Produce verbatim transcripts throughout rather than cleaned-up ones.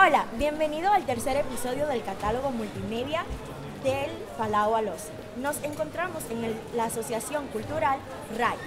Hola, bienvenido al tercer episodio del catálogo multimedia del Palau Alosi. Nos encontramos en el- la Asociación Cultural R A I.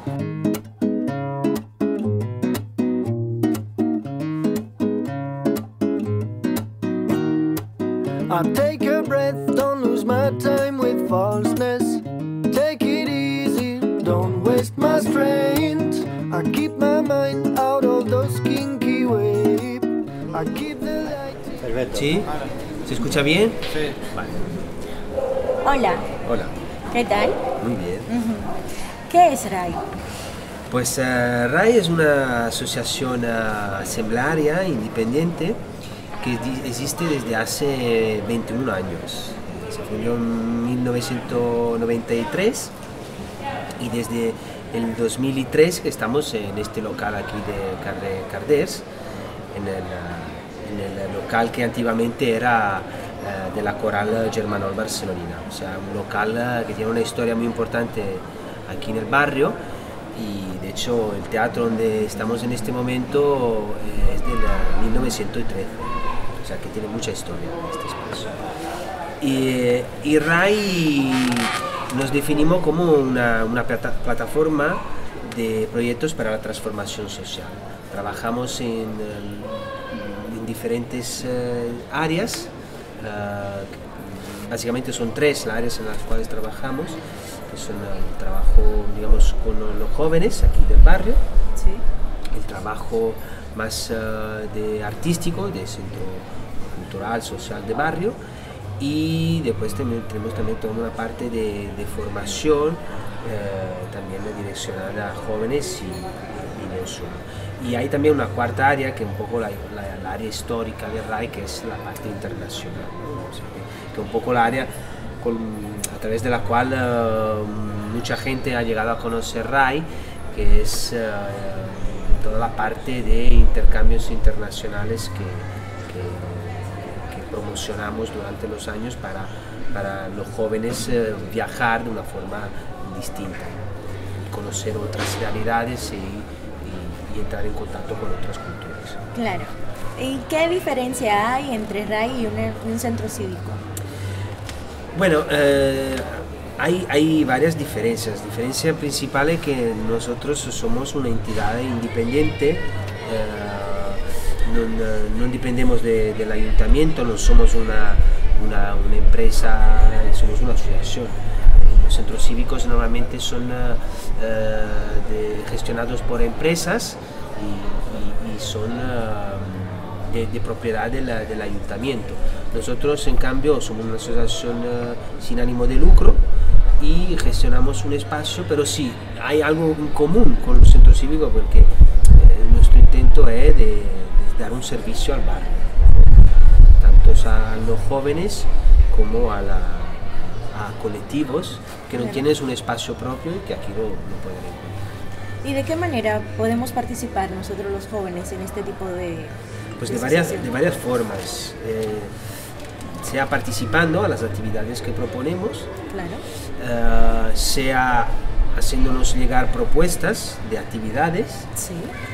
I take a breath, don't lose my time with falseness. Take it easy, don't waste my strength. I keep my mind out of those kinky waves. I keep the light. Perfecto. ¿Sí? ¿Se escucha bien? Sí. Vale. Hola, Hola. ¿qué tal? Muy bien. ¿Qué es R A I? Pues uh, R A I es una asociación uh, asamblearia independiente que di- existe desde hace veintiún años. Eh, Se fundó en mil novecientos noventa y tres y desde el dos mil tres que estamos en este local aquí de Carrer Carders, en el, uh, en el local que antiguamente era uh, de la Coral Germanol Barcelonina, o sea, un local uh, que tiene una historia muy importante aquí en el barrio. Y de hecho el teatro donde estamos en este momento eh, es del uh, mil novecientos trece, o sea que tiene mucha historia este espacio. Y, y R A I nos definimos como una, una plata- plataforma de proyectos para la transformación social. Trabajamos en, eh, en diferentes eh, áreas, eh, básicamente son tres las áreas en las cuales trabajamos, que son el trabajo, digamos, con los jóvenes aquí del barrio, Sí. el trabajo más uh, de artístico, de centro cultural, social de barrio, y después también, tenemos también toda una parte de, de formación, eh, también direccionada a jóvenes y, y no solo. Y hay también una cuarta área, que es un poco la, la, la área histórica de R A I, que es la parte internacional, ¿no? O sea, que, que un poco la área con, a través de la cual uh, mucha gente ha llegado a conocer R A I, que es uh, toda la parte de intercambios internacionales que, que, que promocionamos durante los años para, para los jóvenes uh, viajar de una forma distinta, conocer otras realidades y, y, y entrar en contacto con otras culturas. Claro. ¿Y qué diferencia hay entre R A I y un, un centro cívico? Bueno, eh, hay, hay varias diferencias. Diferencia principal es que nosotros somos una entidad independiente, eh, no, no dependemos de, del ayuntamiento, no somos una, una, una empresa, somos una asociación. Eh, Los centros cívicos normalmente son eh, de- gestionados por empresas y, y- y son eh, de, de propiedad de la- del ayuntamiento. Nosotros, en cambio, somos una asociación eh, sin ánimo de lucro y gestionamos un espacio, pero sí, hay algo en común con los centros cívicos porque eh, nuestro intento es de, de dar un servicio al barrio, tanto a los jóvenes como a, la, a colectivos que no Claro. tienen un espacio propio y que aquí lo, lo pueden encontrar. ¿Y de qué manera podemos participar nosotros los jóvenes en este tipo de Pues de de varias, asociación? de varias formas, eh, sea participando a las actividades que proponemos, Claro. eh, sea haciéndonos llegar propuestas de actividades, Sí.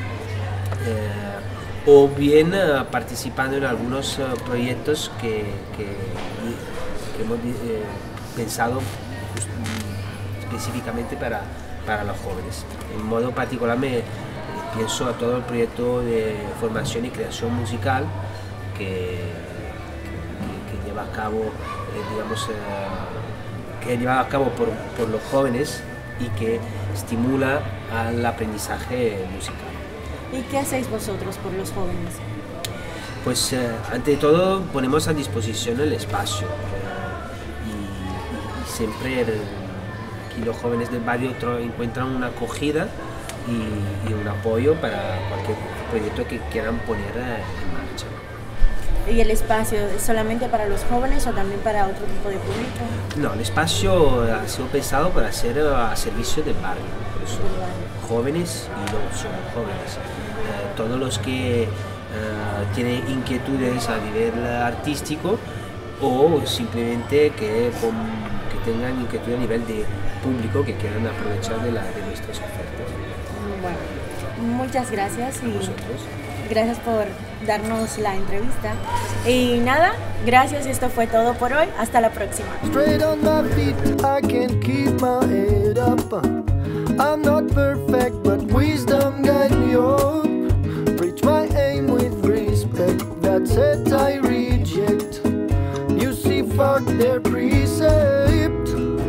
eh, o bien eh, participando en algunos eh, proyectos que, que, que hemos eh, pensado just- específicamente para, para los jóvenes. En modo particular me eh, pienso a todo el proyecto de formación y creación musical que, que, que lleva a cabo, eh, digamos, eh, que lleva a cabo por, por los jóvenes y que estimula al aprendizaje musical. ¿Y qué hacéis vosotros por los jóvenes? Pues eh, ante todo ponemos a disposición el espacio eh, y, y- y siempre el- aquí los jóvenes del barrio tro- encuentran una acogida y, y un apoyo para cualquier proyecto que quieran poner eh, en marcha. ¿Y el espacio es solamente para los jóvenes o también para otro tipo de público? No, el espacio ha sido pensado para ser eh, a servicio del barrio, por eso Del barrio. jóvenes y no solo jóvenes. Eh, todos los que eh, tienen inquietudes a nivel artístico o simplemente que, con- que tengan inquietud a nivel de público que quieran aprovechar de, la, de nuestras ofertas. Bueno, muchas gracias y Nosotros. gracias por darnos la entrevista. Y nada, gracias, esto fue todo por hoy. Hasta la próxima. Straight on my feet, I can keep my head up. I'm not perfect, but wisdom guide me up. Reach my aim with respect, that's it I reject. You see, fuck their precept.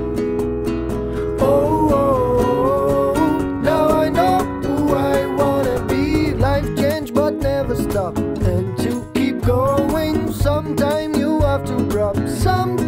Oh, oh, oh, now I know who I wanna be. Life change but never stop. And to keep going, sometime you have to drop. Some